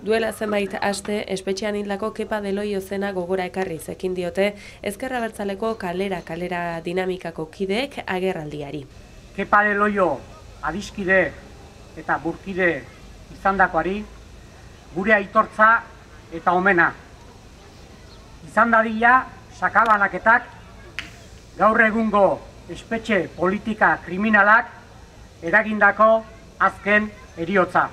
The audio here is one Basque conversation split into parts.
Duela zenbait aste, espetxean hildako Kepa Deloio zena gogora ekarriz ekin diote Ezker Abertzaleko kalera dinamikako kideek agerraldiari. Kepa Deloio adiskide eta burkide izandakoari gure aitortza eta omena. Izan dadila sakabanaketak gaur egungo espetxe politika kriminalak eragindako azken heriotza.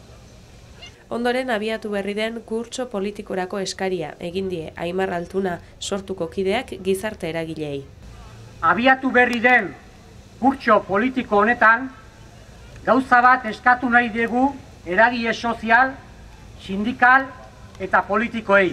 Ondoren abiatu berri den kurtso politikorako eskaria egin die Aimar Altuna sortuko kideak gizarte eragileei. Abiatu berri den kurtso politiko honetan gauza bat eskatu nahi diegu eragile sozial, sindikal eta politikoei.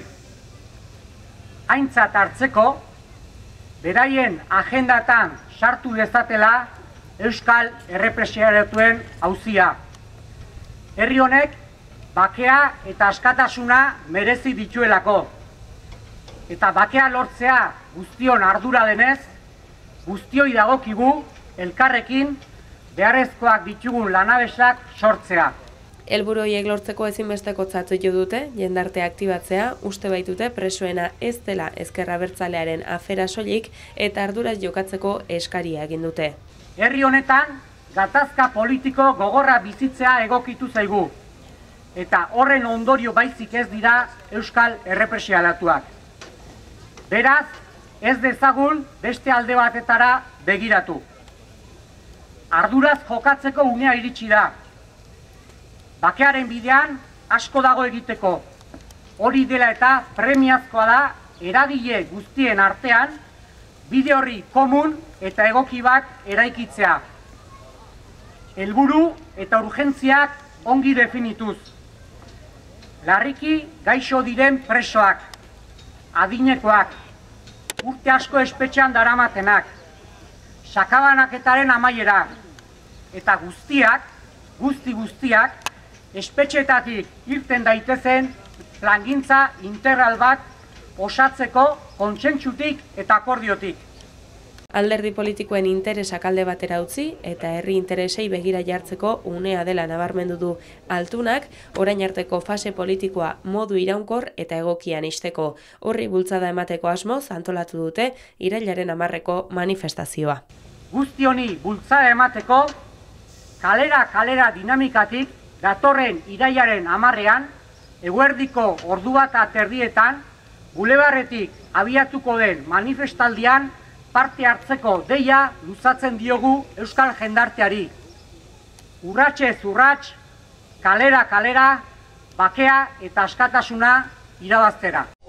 Aintzat hartzeko, beraien agendatan sartu dezatela euskal errepresiatuen auzia. Herri honek bakea eta askatasuna merezi dituelako. Eta bakea lortzea guztion ardura denez, guztioi dagokigu elkarrekin beharrezkoak ditugun lanabesak sortzea. Helburu horiek lortzeko ezinbestekotzat jo dute, jendartea aktibatzea, uste baitute presoena ez dela Ezker Abertzalearen afera soilik eta arduraz jokatzeko eskaria egin dute. Herri honetan gatazka politiko gogorra bizitzea egokitu zaigu. Eta horren ondorio baizik ez dira euskal errepresialatuak. Beraz, ez dezagun beste alde batetara begiratu. Arduraz jokatzeko unea iritsi da. Bakearen bidean asko dago egiteko. Hori dela eta premiazkoa da eragile guztien artean bide horri komun eta egoki bat eraikitzea. Helburu eta urgentziak ongi definituz. Larriki gaixo diren presoak, adinekoak, urte asko espetxean daramatenak, sakabanaketaren amaiera, eta guztiak, espetxetatik irten daitezen plangintza integral bat osatzeko kontsentsutik eta akordiotik. Alderdi politikoen interesak alde batera utzi eta herri interesei begira jartzeko unea dela nabarmendu du Altunak, orain arteko fase politikoa modu iraunkor eta egokian ixteko. Horri bultzada emateko asmoz antolatu dute irailaren 10 manifestazioa. Guzti honi bultzada emateko kalera dinamikatik datorren irailaren 10ean eguerdiko 1:30 bulebarretik abiatuko den manifestaldian parte hartzeko deia luzatzen diogu euskal jendarteari. Urratsez urrats, kalera, bakea eta askatasuna irabaztera.